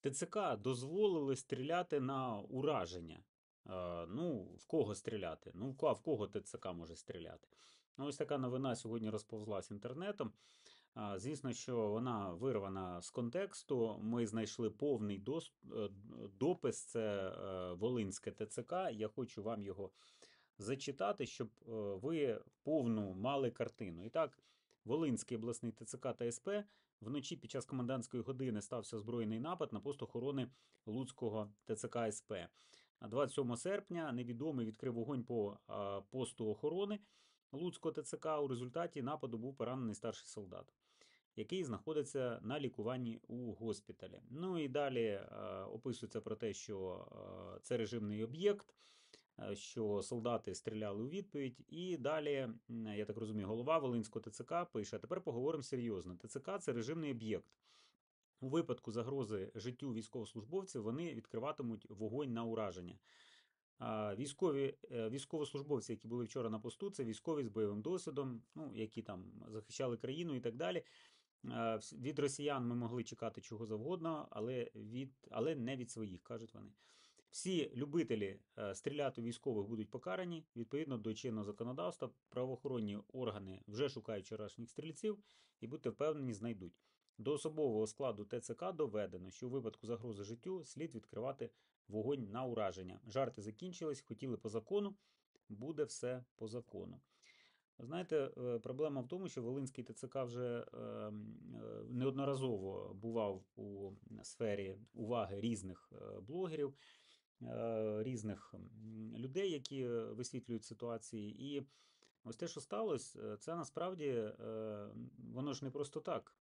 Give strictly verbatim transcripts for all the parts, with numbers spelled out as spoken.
ТЦК дозволили стріляти на ураження. Е, Ну, в кого стріляти? Ну, в ко- а в кого ТЦК може стріляти? Ну, ось така новина сьогодні розповзлась інтернетом. А, Звісно, що вона вирвана з контексту. Ми знайшли повний дос- е, допис, це е, Волинське ТЦК. Я хочу вам його зачитати, щоб е, ви повну мали картину. І так, Волинський обласний ТЦК та СП вночі під час комендантської години стався збройний напад на пост охорони Луцького ТЦК СП. А двадцять сьомого серпня невідомий відкрив вогонь по а, посту охорони Луцького ТЦК. У результаті нападу був поранений старший солдат, який знаходиться на лікуванні у госпіталі. Ну і далі е, описується про те, що е, це режимний об'єкт, е, що солдати стріляли у відповідь. І далі, я так розумію, голова Волинського ТЦК пише: тепер поговоримо серйозно. ТЦК це режимний об'єкт. У випадку загрози життю військовослужбовців вони відкриватимуть вогонь на ураження. Військові е, військовослужбовці, які були вчора на посту, це військові з бойовим досвідом, ну які там захищали країну і так далі. Від росіян ми могли чекати чого завгодно, але від але не від своїх, кажуть вони. Всі любителі е, стріляти у військових будуть покарані відповідно до чинного законодавства. Правоохоронні органи вже шукають вчорашніх стрільців і будьте впевнені, знайдуть. До особового складу ТЦК доведено, що у випадку загрози життю слід відкривати вогонь на ураження. Жарти закінчились, хотіли по закону, буде все по закону. Знаєте, е, проблема в тому, що Волинський ТЦК вже е, е, неодноразово бував у сфері уваги різних е, блогерів, е, різних людей, які висвітлюють ситуації. І ось те, що сталося, е, це насправді е, воно ж не просто так.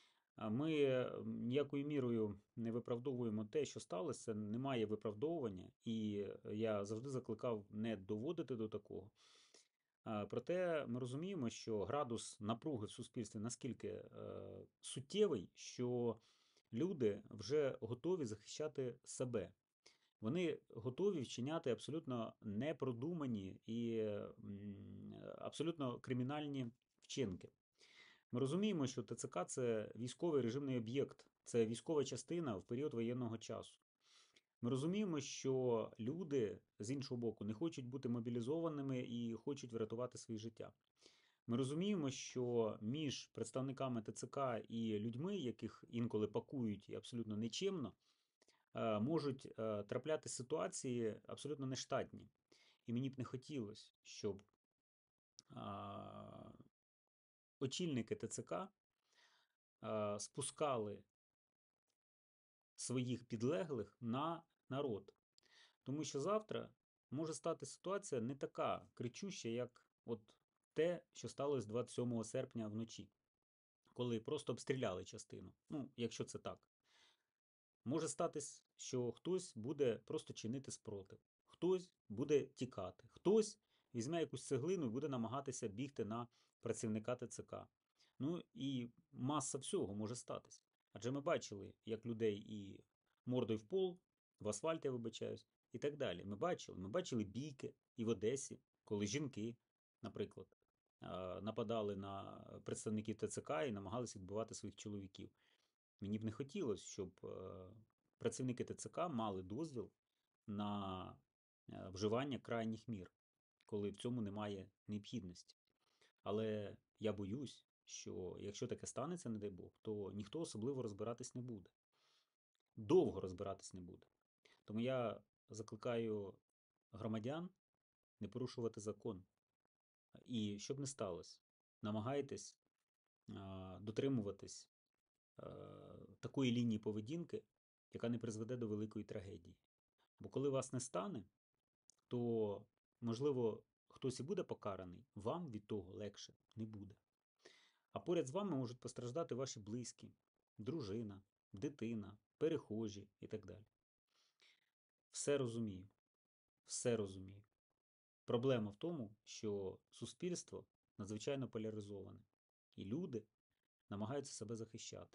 Ми ніякою мірою не виправдовуємо те, що сталося, це немає виправдовування, і я завжди закликав не доводити до такого. Проте ми розуміємо, що градус напруги в суспільстві наскільки е, суттєвий, що люди вже готові захищати себе. Вони готові вчиняти абсолютно непродумані і абсолютно кримінальні вчинки. Ми розуміємо, що ТЦК це військовий режимний об'єкт, це військова частина в період воєнного часу. Ми розуміємо, що люди з іншого боку не хочуть бути мобілізованими і хочуть врятувати своє життя. Ми розуміємо, що між представниками ТЦК і людьми, яких інколи пакують і абсолютно нечемно, е, можуть е, трапляти ситуації абсолютно нештатні. І мені б не хотілося, щоб очільники ТЦК спускали своїх підлеглих на народ. Тому що завтра може стати ситуація не така кричуща, як от те, що сталося двадцять сьомого серпня вночі, коли просто обстріляли частину. Ну, якщо це так. Може статись, що хтось буде просто чинити спротив, хтось буде тікати, хтось візьме якусь цеглину і буде намагатися бігти на працівника ТЦК. Ну і маса всього може статись. Адже ми бачили, як людей і мордою в пол, в асфальт, я вибачаюсь, і так далі. Ми бачили, ми бачили бійки і в Одесі, коли жінки, наприклад, нападали на представників ТЦК і намагалися відбивати своїх чоловіків. Мені б не хотілося, щоб працівники ТЦК мали дозвіл на вживання крайніх мір, коли в цьому немає необхідності. Але я боюсь, що якщо таке станеться, не дай Бог, то ніхто особливо розбиратись не буде. Довго розбиратись не буде. Тому я закликаю громадян не порушувати закон. І щоб не сталося, намагайтесь а, дотримуватись а, такої лінії поведінки, яка не призведе до великої трагедії. Бо коли вас не стане, то, можливо, хтось і буде покараний, вам від того легше не буде. А поряд з вами можуть постраждати ваші близькі, дружина, дитина, перехожі і так далі. Все розумію, все розумію. Проблема в тому, що суспільство надзвичайно поляризоване, і люди намагаються себе захищати.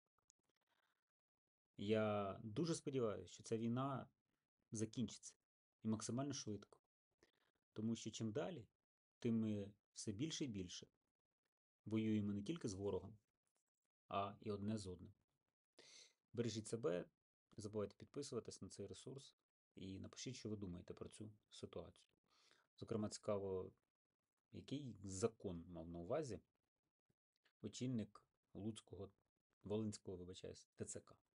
Я дуже сподіваюся, що ця війна закінчиться і максимально швидко. Тому що чим далі, тим ми все більше і більше воюємо не тільки з ворогом, а і одне з одним. Бережіть себе Не забувайте підписуватись на цей ресурс і напишіть, що ви думаєте про цю ситуацію. Зокрема, цікаво, який закон мав на увазі очільник Луцького, Волинського, вибачаюсь, ТЦК.